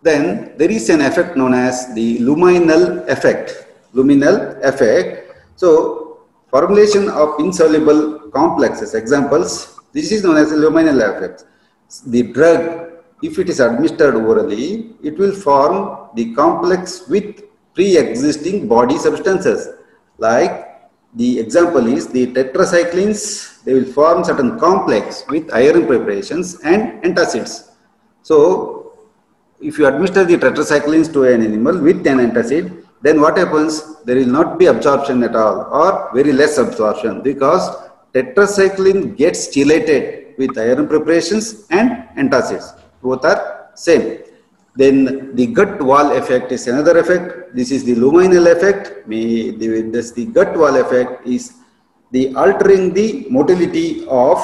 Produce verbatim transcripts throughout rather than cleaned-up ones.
then there is an effect known as the luminal effect. Luminal effect. So formulation of insoluble complexes. Examples. This is known as a luminal effect. The drug, if it is administered orally, it will form the complex with pre-existing body substances. Like the example is the tetracyclines, they will form certain complex with iron preparations and antacids. So if you administer the tetracyclines to an animal with an antacid, then what happens? There will not be absorption at all or very less absorption, because tetracycline gets chelated with iron preparations and antacids. Both are same. Then the gut wall effect is another effect. This is the luminal effect. This the gut wall effect is the altering the motility of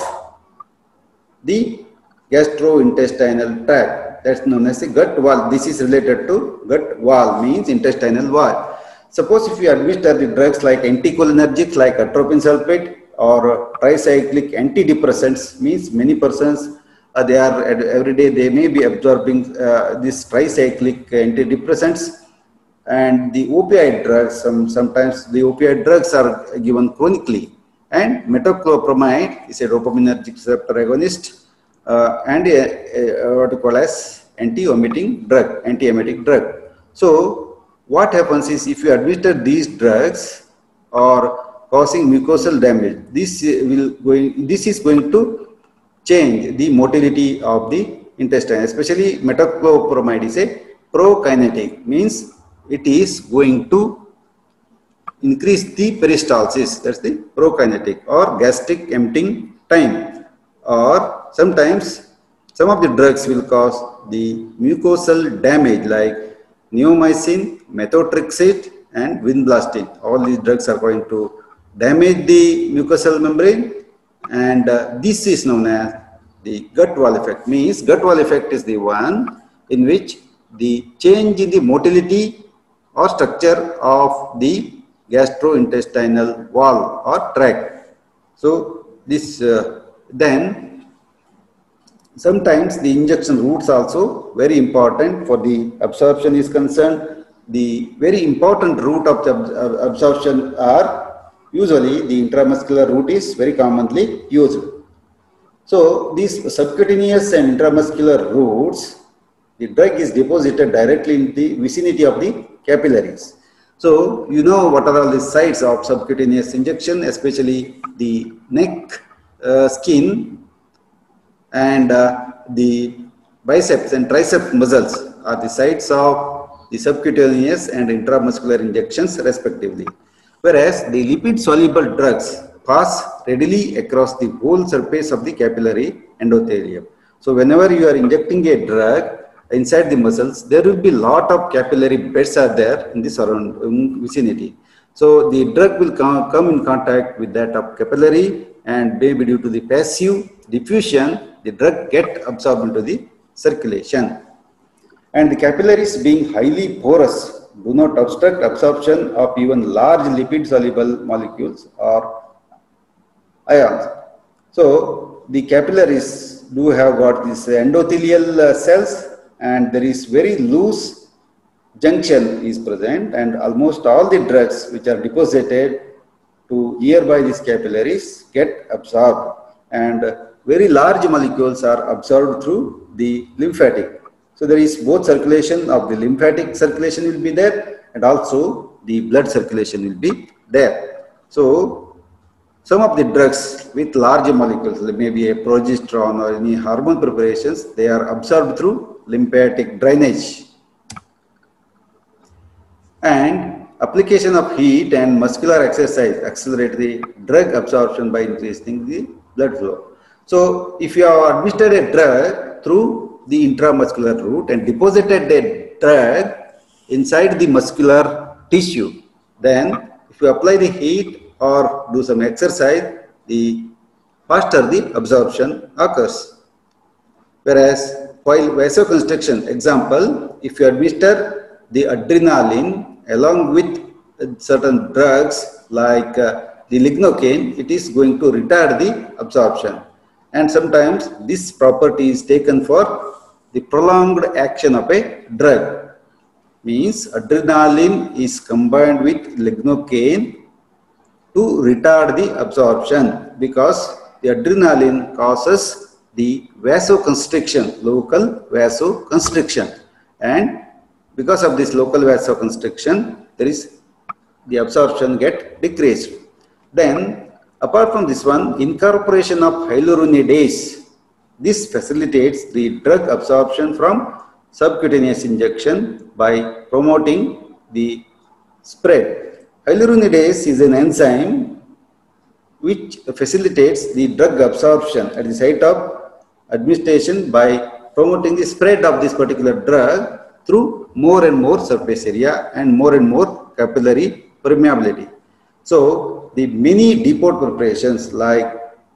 the gastrointestinal tract. That's known as the gut wall. This is related to gut wall, means intestinal wall. Suppose if you administer the drugs like anticholinergics like atropine sulfate or tricyclic antidepressants, means many persons uh, they are every day they may be absorbing uh, this tricyclic antidepressants, and the opioid drugs. Some sometimes the opioid drugs are given chronically, and metoclopramide is a dopaminergic receptor agonist uh, and a, a, what you call as anti-emetic drug, anti-emetic drug. So what happens is if you administer these drugs or causing mucosal damage, this will going this is going to change the motility of the intestine. Especially metoclopramide is a prokinetic, means it is going to increase the peristalsis. That's the prokinetic or gastric emptying time. Or sometimes some of the drugs will cause the mucosal damage like neomycin, methotrexate and vinblastine. All these drugs are going to damage the mucosal membrane, and uh, this is known as the gut wall effect. Means gut wall effect is the one in which the change in the motility or structure of the gastrointestinal wall or tract. So this uh, then sometimes the injection routes also very important for the absorption is concerned. The very important route of the absorption are usually the intramuscular route is very commonly used. So these subcutaneous and intramuscular routes, the drug is deposited directly in the vicinity of the capillaries. So you know what are all the sites of subcutaneous injection, especially the neck, uh, skin, and uh, the biceps and tricep muscles are the sites of the subcutaneous and intramuscular injections respectively. Whereas the lipid-soluble drugs pass readily across the whole surface of the capillary endothelium. So whenever you are injecting a drug inside the muscles, there will be lot of capillary beds are there in the surrounding vicinity. So the drug will come, come in contact with that of capillary, and maybe due to the passive diffusion, the drug get absorbed into the circulation. And the capillaries being highly porous do not obstruct absorption of even large lipid-soluble molecules or ions. So the capillaries do have got these endothelial uh, cells, and there is very loose junction is present, and almost all the drugs which are deposited to nearby these capillaries get absorbed, and very large molecules are absorbed through the lymphatic. So there is both circulation of the lymphatic circulation will be there, and also the blood circulation will be there. So some of the drugs with large molecules, maybe a progesterone or any hormone preparations, they are absorbed through lymphatic drainage. And application of heat and muscular exercise accelerate the drug absorption by increasing the blood flow. So if you have administered a drug through the intramuscular route and deposited a drug inside the muscular tissue, then if you apply the heat or do some exercise, the faster the absorption occurs. Whereas while vasoconstriction, example, if you administer the adrenaline along with certain drugs like uh, the lignocaine, it is going to retard the absorption. And sometimes this property is taken for the prolonged action of a drug. Means adrenaline is combined with lignocaine to retard the absorption, because the adrenaline causes the vasoconstriction, local vasoconstriction, and because of this local vasoconstriction, there is the absorption get decreased. Then apart from this one, incorporation of hyaluronidase, this facilitates the drug absorption from subcutaneous injection by promoting the spread. Hyaluronidase is an enzyme which facilitates the drug absorption at the site of administration by promoting the spread of this particular drug through more and more surface area and more and more capillary permeability. So the many depot preparations like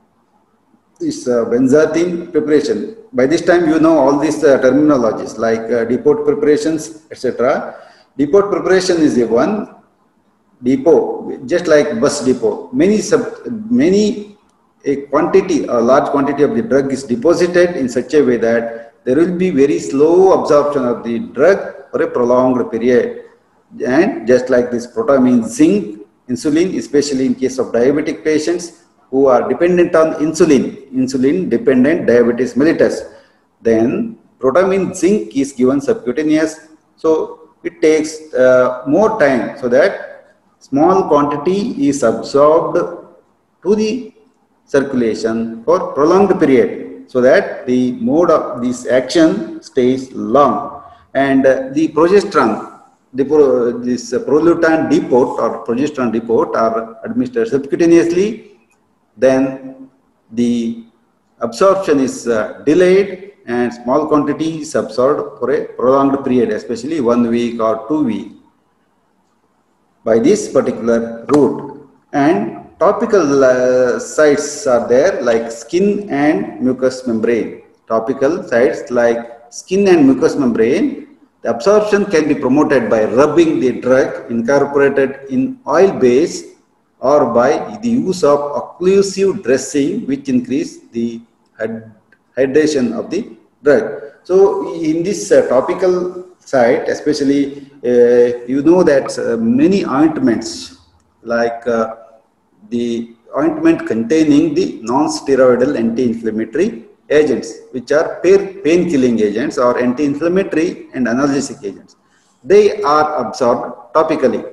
this uh, benzathine preparation, by this time you know all these uh, terminologies like uh, depot preparations, et cetera. Depot preparation is a one depot, just like bus depot. Many sub, many a quantity, a large quantity of the drug is deposited in such a way that there will be very slow absorption of the drug for a prolonged period. And just like this protamine, zinc, insulin, especially in case of diabetic patients who are dependent on insulin, insulin dependent diabetes mellitus, then protamine zinc is given subcutaneous. So it takes uh, more time so that small quantity is absorbed to the circulation for prolonged period, so that the mode of this action stays long. And uh, the progesterone, the pro, this uh, Prolutan depot or progesterone depot are administered subcutaneously. Then the absorption is uh, delayed and small quantity is absorbed for a prolonged period, especially one week or two weeks by this particular route. And topical uh, sites are there like skin and mucous membrane. Topical sites like skin and mucous membrane, the absorption can be promoted by rubbing the drug incorporated in oil base or by the use of occlusive dressing, which increase the hydration of the drug. So in this uh, topical site, especially uh, you know that uh, many ointments like uh, the ointment containing the non-steroidal anti-inflammatory agents, which are pain-killing agents or anti-inflammatory and analgesic agents, they are absorbed topically.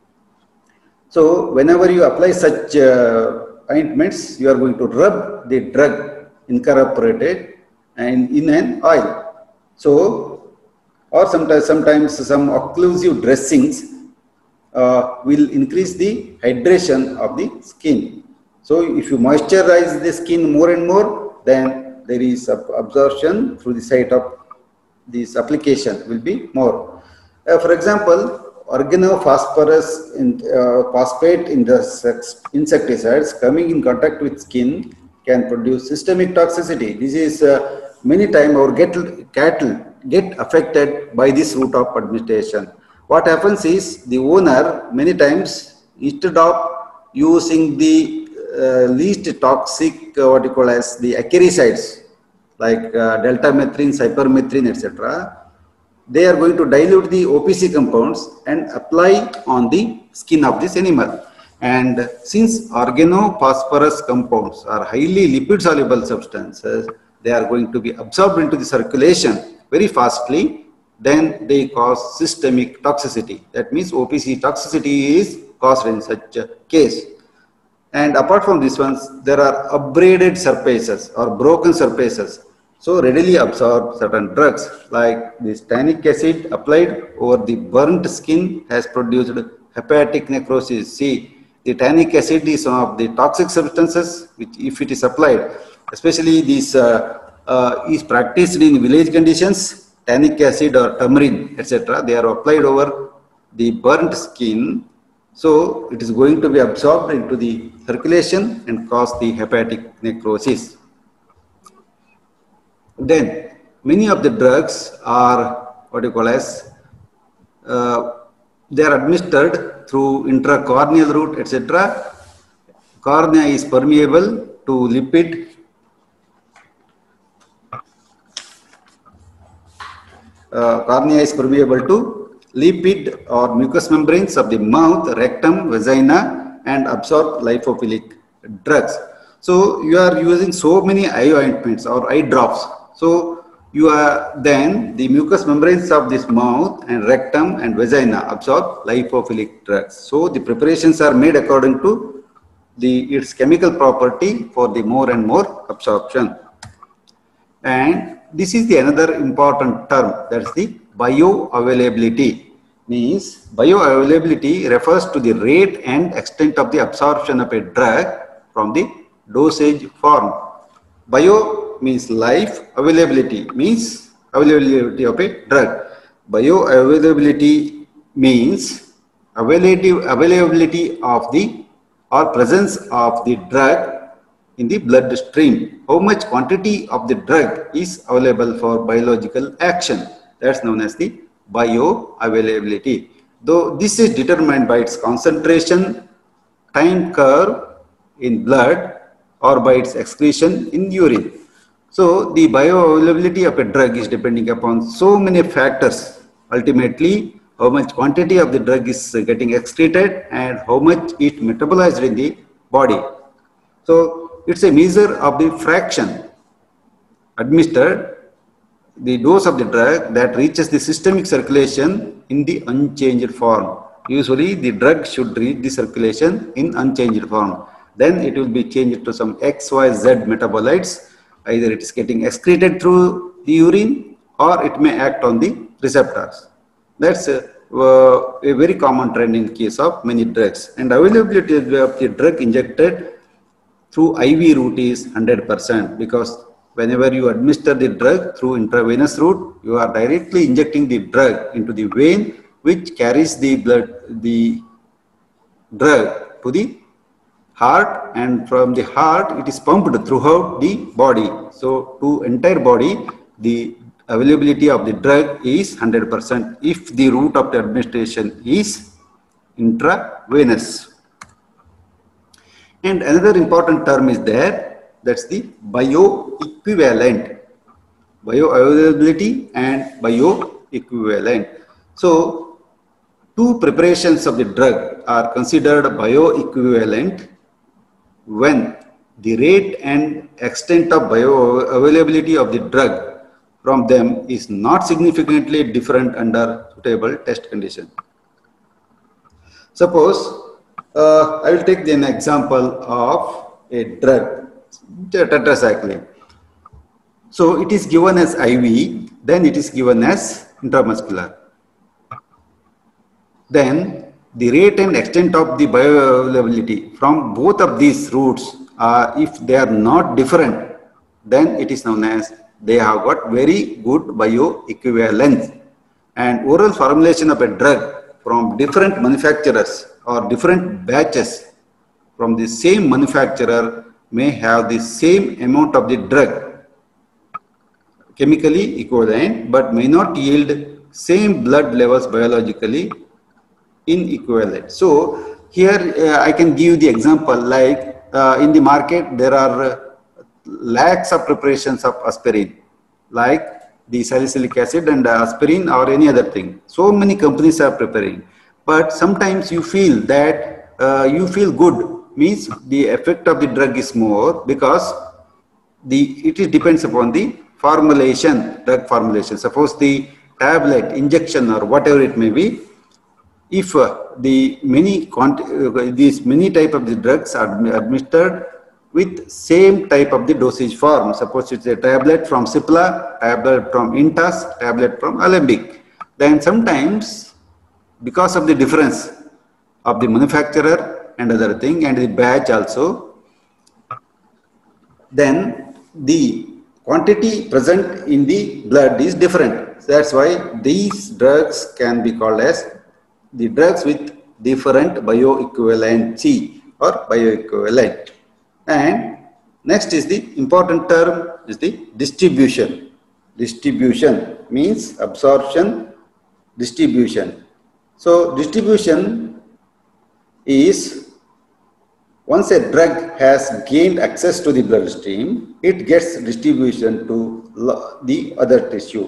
So whenever you apply such uh, ointments, you are going to rub the drug incorporated and in an oil. So, or sometimes, sometimes some occlusive dressings uh, will increase the hydration of the skin. So if you moisturize the skin more and more, then there is absorption through the site of this application will be more. Uh, for example, organophosphorus in, uh, phosphate insecticides coming in contact with skin can produce systemic toxicity. This is uh, many times our cattle, cattle get affected by this route of administration. What happens is the owner many times, instead of using the uh, least toxic uh, what you call as the acaricides like uh, deltamethrin, cypermethrin, et cetera, they are going to dilute the O P C compounds and apply on the skin of this animal. And since organophosphorus compounds are highly lipid soluble substances, they are going to be absorbed into the circulation very fastly, then they cause systemic toxicity. That means O P C toxicity is caused in such a case. And apart from this ones, there are abraded surfaces or broken surfaces. So readily absorb certain drugs like this tannic acid applied over the burnt skin has produced hepatic necrosis. See, the tannic acid is one of the toxic substances which if it is applied, especially this uh, uh, is practiced in village conditions, tannic acid or tamarind, et cetera. They are applied over the burnt skin. So it is going to be absorbed into the circulation and cause the hepatic necrosis. Then many of the drugs are what you call as uh, they are administered through intracorneal route, et cetera. Cornea is permeable to lipid uh, cornea is permeable to lipid or mucous membranes of the mouth, rectum, vagina, and absorb lipophilic drugs. So you are using so many eye ointments or eye drops. So you are then the mucous membranes of this mouth and rectum and vagina absorb lipophilic drugs. So the preparations are made according to the its chemical property for the more and more absorption. And this is the another important term, that's the bioavailability. Means bioavailability refers to the rate and extent of the absorption of a drug from the dosage form. Bio means life, availability means availability of a drug. Bioavailability means availability of the or presence of the drug in the bloodstream. How much quantity of the drug is available for biological action? That's known as the bioavailability. Though this is determined by its concentration, time curve in blood, or by its excretion in urine. So the bioavailability of a drug is depending upon so many factors. Ultimately, how much quantity of the drug is getting excreted and how much it metabolized in the body. So it's a measure of the fraction administered, the dose of the drug that reaches the systemic circulation in the unchanged form. Usually the drug should reach the circulation in unchanged form. Then it will be changed to some X Y Z metabolites. Either it is getting excreted through the urine or it may act on the receptors. That's a, uh, a very common trend in case of many drugs. And availability of the drug injected through I V route is one hundred percent, because whenever you administer the drug through intravenous route, you are directly injecting the drug into the vein, which carries the blood, the drug to the heart, and from the heart it is pumped throughout the body. So to entire body, the availability of the drug is one hundred percent if the route of the administration is intravenous. And another important term is there, that's the bioequivalent. Bioavailability and bioequivalent. So two preparations of the drug are considered bioequivalent when the rate and extent of bioavailability of the drug from them is not significantly different under suitable test condition. Suppose uh, I will take an example of a drug, tetracycline. So it is given as I V, then it is given as intramuscular. Then the rate and extent of the bioavailability from both of these routes, uh, if they are not different, then it is known as they have got very good bioequivalence. And oral formulation of a drug from different manufacturers or different batches from the same manufacturer may have the same amount of the drug, chemically equivalent, but may not yield same blood levels biologically inequivalent. So here uh, I can give the example, like uh, in the market there are uh, lakhs of preparations of aspirin, like the salicylic acid and uh, aspirin or any other thing. So many companies are preparing, but sometimes you feel that uh, you feel good, means the effect of the drug is more, because the it is depends upon the formulation, drug formulation. Suppose the tablet, injection, or whatever it may be, if uh, the many uh, these many type of the drugs are administered with same type of the dosage form, suppose it's a tablet from Cipla, tablet from Intas, tablet from Alembic, then sometimes because of the difference of the manufacturer and other thing and the batch also, then the quantity present in the blood is different. That's why these drugs can be called as the drugs with different bioequivalency or bioequivalent. And next is the important term is the distribution. Distribution means absorption, distribution. So distribution is once a drug has gained access to the bloodstream, it gets distribution to the other tissue.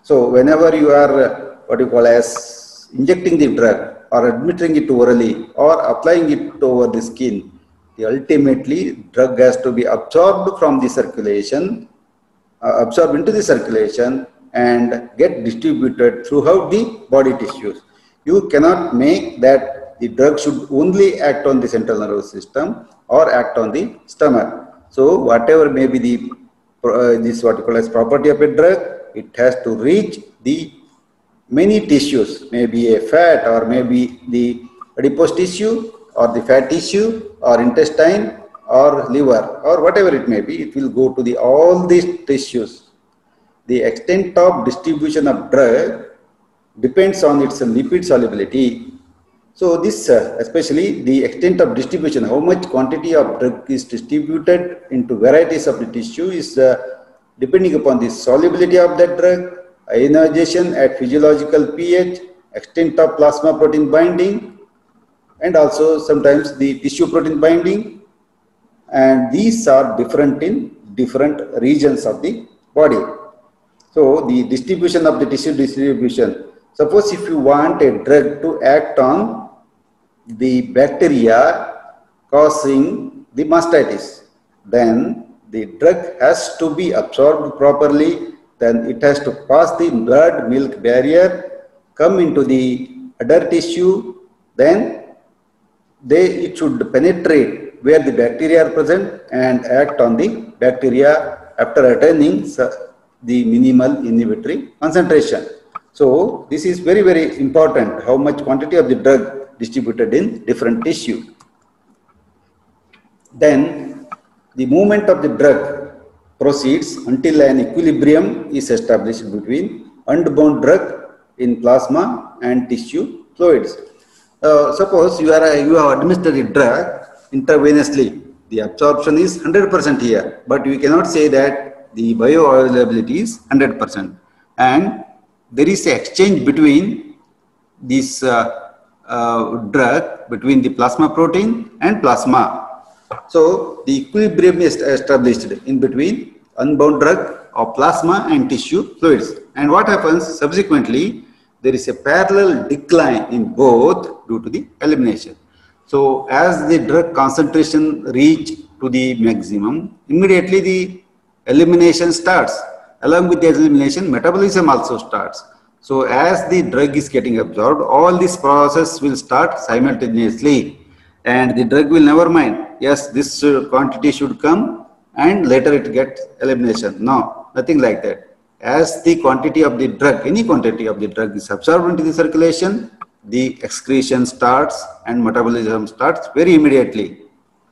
So whenever you are uh, what you call as injecting the drug or administering it orally or applying it over the skin, the ultimately drug has to be absorbed from the circulation, uh, absorbed into the circulation and get distributed throughout the body tissues. You cannot make that the drug should only act on the central nervous system or act on the stomach. So whatever may be the uh, this what you call as property of a drug, it has to reach the many tissues, maybe a fat or maybe the adipose tissue or the fat tissue or intestine or liver or whatever it may be. It will go to the all these tissues. The extent of distribution of drug depends on its lipid solubility. So this uh, especially the extent of distribution, how much quantity of drug is distributed into varieties of the tissue is uh, depending upon the solubility of that drug, ionization at physiological pH, extent of plasma protein binding, and also sometimes the tissue protein binding. And these are different in different regions of the body. So the distribution of the tissue distribution. Suppose if you want a drug to act on the bacteria causing the mastitis, then the drug has to be absorbed properly, then it has to pass the blood-milk barrier, come into the adult tissue, then they, it should penetrate where the bacteria are present and act on the bacteria after attaining the minimal inhibitory concentration. So this is very, very important, how much quantity of the drug distributed in different tissue. Then the movement of the drug proceeds until an equilibrium is established between unbound drug in plasma and tissue fluids. Uh, suppose you are a, you have administered the drug intravenously, the absorption is one hundred percent here, but we cannot say that the bioavailability is one hundred percent. And there is an exchange between this uh, uh, drug, between the plasma protein and plasma. So the equilibrium is established in between unbound drug of plasma and tissue fluids. And what happens subsequently, there is a parallel decline in both due to the elimination. So as the drug concentration reach to the maximum, immediately the elimination starts. Along with the elimination, metabolism also starts. So as the drug is getting absorbed, all this process will start simultaneously, and the drug will never mind, yes, this quantity should come and later it gets elimination. No, nothing like that. As the quantity of the drug, any quantity of the drug is absorbed into the circulation, the excretion starts and metabolism starts very immediately.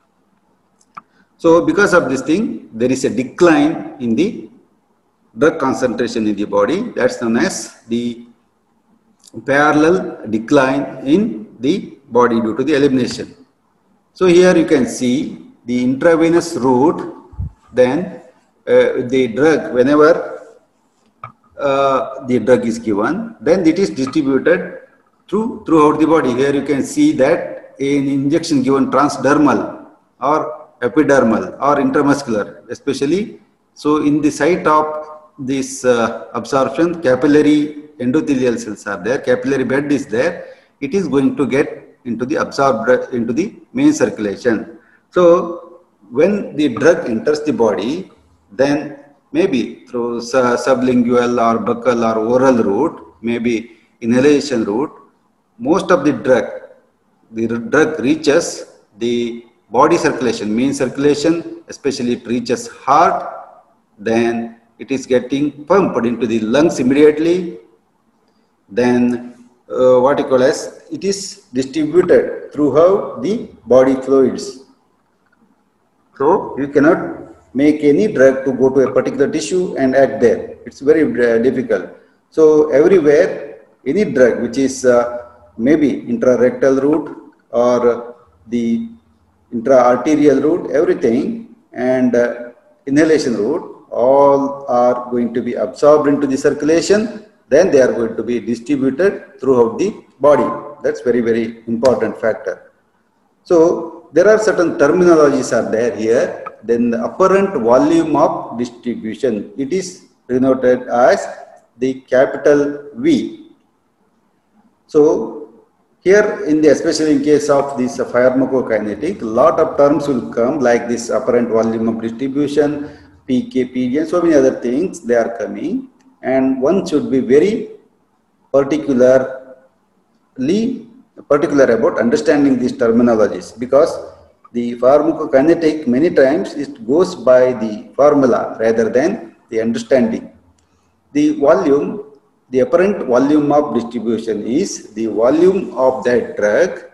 So because of this thing, there is a decline in the drug concentration in the body. That's known as the parallel decline in the body due to the elimination. So here you can see the intravenous route, then uh, the drug, whenever uh, the drug is given, then it is distributed through throughout the body. Here you can see that an injection given transdermal or epidermal or intramuscular, especially. So in the site of this uh, absorption, capillary endothelial cells are there, capillary bed is there, it is going to get into the absorbed into the main circulation. So when the drug enters the body, then maybe through sublingual or buccal or oral route, maybe inhalation route, most of the drug, the drug reaches the body circulation, main circulation, especially it reaches heart, then it is getting pumped into the lungs immediately. Then uh, what you call as, it is distributed throughout the body fluids. So you cannot make any drug to go to a particular tissue and act there. It's very uh, difficult. So everywhere, any drug which is uh, maybe intrarectal route or the intra-arterial route, everything, and uh, inhalation route, all are going to be absorbed into the circulation, then they are going to be distributed throughout the body. That's very, very important factor. So there are certain terminologies are there here. Then the apparent volume of distribution, it is denoted as the capital V. So here in the, especially in case of this pharmacokinetic, a lot of terms will come like this apparent volume of distribution, P K, P V, and so many other things they are coming, and one should be very particularly particular about understanding these terminologies, because the pharmacokinetic many times it goes by the formula rather than the understanding. The volume, the apparent volume of distribution is the volume of that drug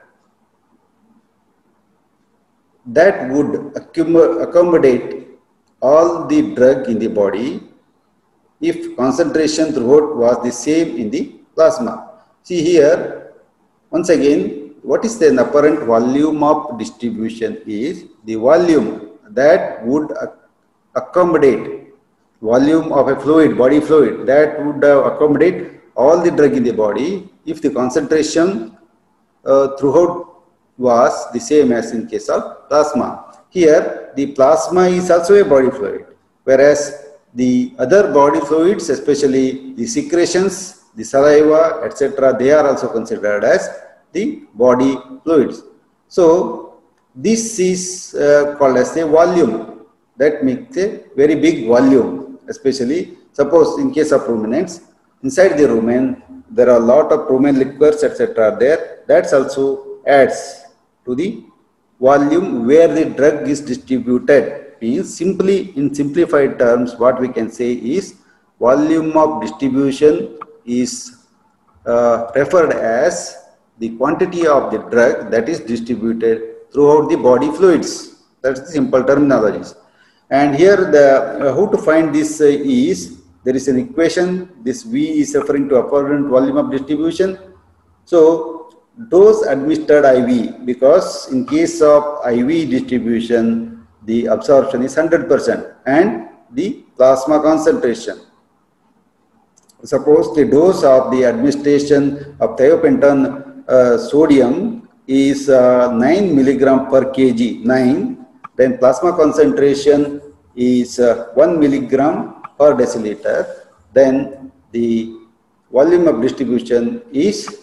that would accommodate all the drug in the body if concentration throughout was the same in the plasma. See here, once again, what is the apparent volume of distribution is the volume that would accommodate volume of a fluid, body fluid, that would uh, accommodate all the drug in the body if the concentration uh, throughout was the same as in case of plasma. Here, the plasma is also a body fluid, whereas the other body fluids, especially the secretions, the saliva, et cetera, they are also considered as the body fluids. So this is uh, called as a volume. That makes a very big volume, especially suppose in case of ruminants, inside the rumen there are a lot of rumen liquors, et cetera there. That also adds to the volume where the drug is distributed. Means simply in simplified terms, what we can say is volume of distribution is uh, referred as the quantity of the drug that is distributed throughout the body fluids. That's the simple terminologies. And here the uh, how to find this uh, is, there is an equation. This V is referring to apparent volume of distribution. So dose administered I V, because in case of I V distribution, the absorption is one hundred percent, and the plasma concentration. Suppose the dose of the administration of thiopenton uh, sodium is uh, nine milligram per kg, nine, then plasma concentration is uh, one milligram per deciliter, then the volume of distribution is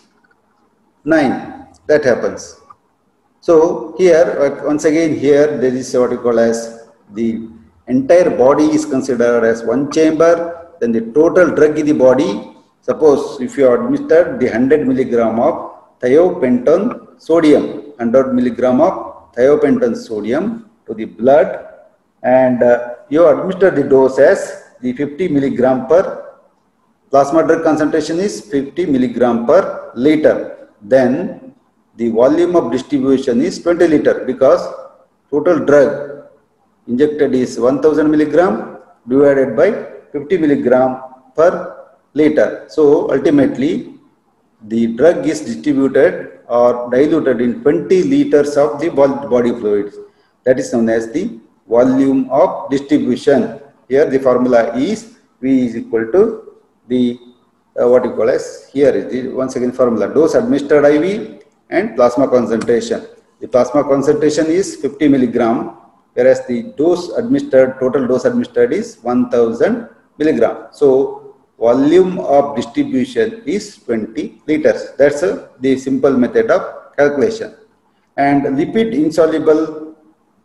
nine. That happens. So here, once again, here there is what we call as the entire body is considered as one chamber. Then the total drug in the body, suppose if you administered the one hundred milligram of thiopenton sodium, one hundred milligram of thiopenton sodium to the blood, and uh, you administer the dose as the fifty milligram per, plasma drug concentration is fifty milligram per liter. Then the volume of distribution is twenty liter, because total drug injected is one thousand milligram divided by fifty milligram per liter. So ultimately the drug is distributed or diluted in twenty liters of the body fluids. That is known as the volume of distribution. Here the formula is V is equal to the uh, what you call as, here is the once again formula, dose administered I V and plasma concentration. The plasma concentration is fifty milligram, whereas the dose administered, total dose administered is one thousand milligram. So volume of distribution is twenty liters. That's uh, the simple method of calculation. And lipid insoluble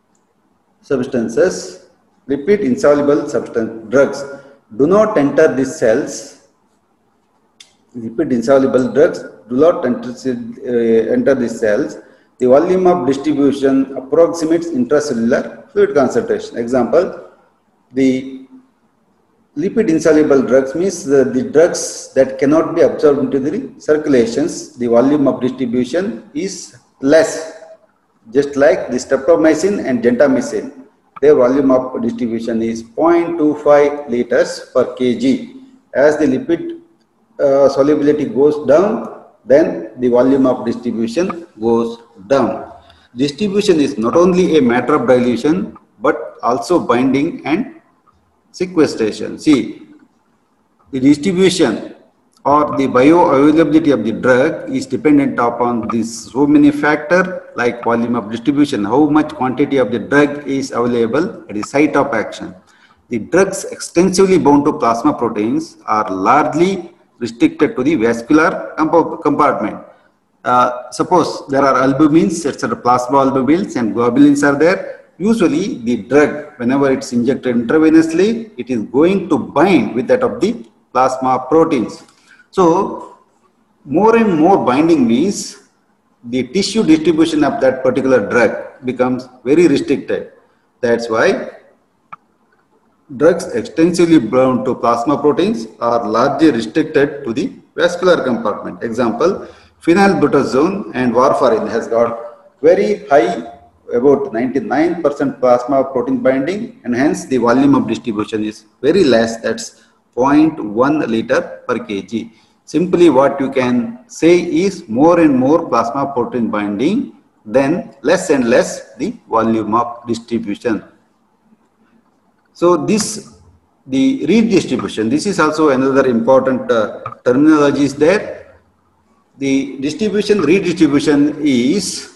substances, lipid insoluble substance drugs do not enter the cells. Lipid insoluble drugs do not enter, uh, enter the cells. The volume of distribution approximates intracellular fluid concentration. Example, the lipid insoluble drugs means the, the drugs that cannot be absorbed into the circulations, the volume of distribution is less, just like the streptomycin and gentamicin. Their volume of distribution is zero point two five liters per kg. As the lipid uh, solubility goes down, then the volume of distribution goes down. Distribution is not only a matter of dilution, but also binding and sequestration. See, the distribution or the bioavailability of the drug is dependent upon this so many factors like volume of distribution, how much quantity of the drug is available at the site of action. the drugs extensively bound to plasma proteins are largely restricted to the vascular compartment. Uh, suppose there are albumins, et cetera, plasma albumins and globulins are there. Usually the drug, whenever it's injected intravenously, it is going to bind with that of the plasma proteins. So more and more binding means the tissue distribution of that particular drug becomes very restricted. That's why drugs extensively bound to plasma proteins are largely restricted to the vascular compartment. Example, phenylbutazone and warfarin has got very high, about ninety-nine percent plasma protein binding, and hence the volume of distribution is very less, that's zero point one liter per kg. Simply what you can say is more and more plasma protein binding, then less and less the volume of distribution. So this, the redistribution, this is also another important uh, terminology is there. The distribution, redistribution is,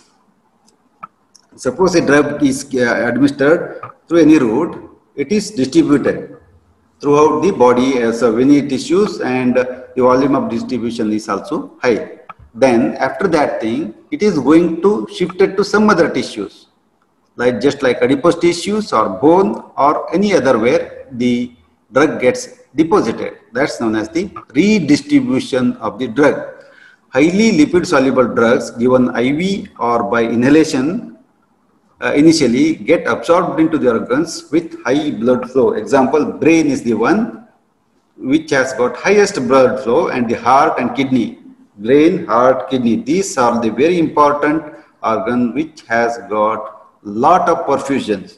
suppose a drug is uh, administered through any route, it is distributed throughout the body as uh, many tissues, and uh, the volume of distribution is also high. Then after that thing, it is going to shift it to some other tissues, like just like adipose tissues or bone or any other where the drug gets deposited. That's known as the redistribution of the drug. Highly lipid soluble drugs given I V or by inhalation uh, initially get absorbed into the organs with high blood flow. Example, brain is the one which has got highest blood flow, and the heart and kidney. Brain, heart, kidney, these are the very important organ which has got lot of perfusions.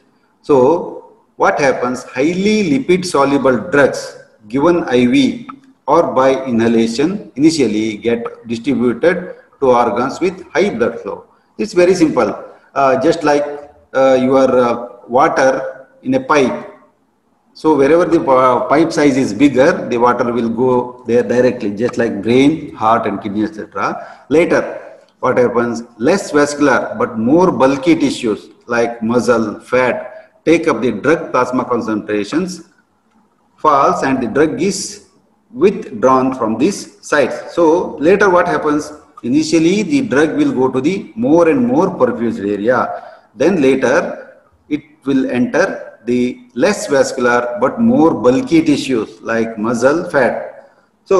So what happens, highly lipid soluble drugs given I V or by inhalation initially get distributed to organs with high blood flow. It's very simple, uh, just like uh, your uh, water in a pipe. So wherever the uh, pipe size is bigger, the water will go there directly, just like brain, heart and kidney, et cetera. Later, what happens, less vascular but more bulky tissues like muscle, fat take up the drug plasma concentrations, falls, and the drug is withdrawn from this site. So later what happens, initially the drug will go to the more and more perfused area, then later it will enter the less vascular but more bulky tissues like muscle, fat.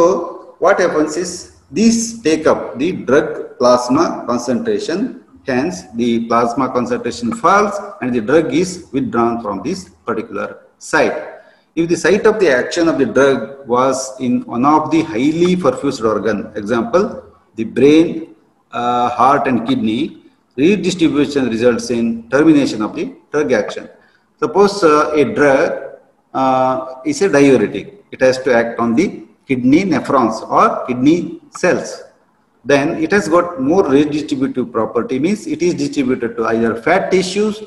So what happens is these take up the drug plasma concentration, hence the plasma concentration falls and the drug is withdrawn from this particular site. If the site of the action of the drug was in one of the highly perfused organ, example the brain, uh, heart and kidney, redistribution results in termination of the drug action. Suppose uh, a drug uh, is a diuretic, it has to act on the kidney nephrons or kidney cells. Then it has got more redistributive property, means it is distributed to either fat tissues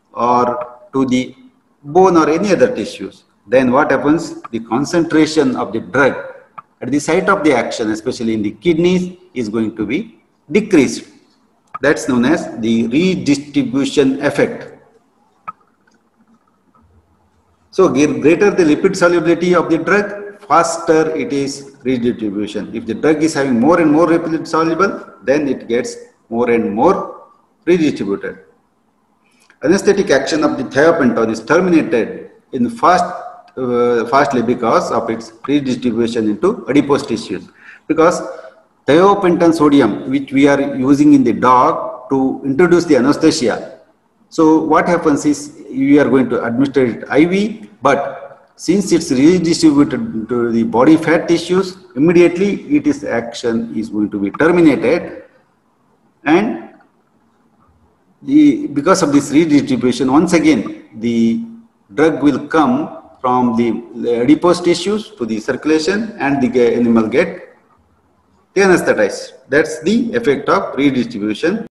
or to the bone or any other tissues. Then what happens, the concentration of the drug at the site of the action, especially in the kidneys, is going to be decreased. That's known as the redistribution effect. So greater the lipid solubility of the drug, faster it is redistribution. If the drug is having more and more lipid soluble, then it gets more and more redistributed. Anesthetic action of the thiopentone is terminated in fast, uh, fastly because of its redistribution into adipose tissues. Because thiopentone sodium, which we are using in the dog to introduce the anesthesia. So what happens is we are going to administer it I V, but since it's redistributed to the body fat tissues, immediately it is action is going to be terminated, and the, because of this redistribution, once again the drug will come from the adipose tissues to the circulation and the animal get deanesthetized. That's the effect of redistribution.